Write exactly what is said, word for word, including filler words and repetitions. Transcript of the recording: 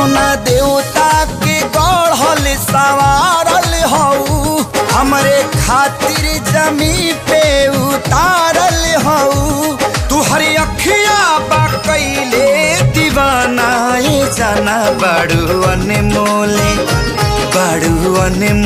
कौना देवता के गढ़ल सवारल हऊ, हमरे खातिर जमी पे उतारल हऊ। तू हरी अखिया बा कैले दीवाना, जाना बड़ू अनमोले बड़ू अनमोले।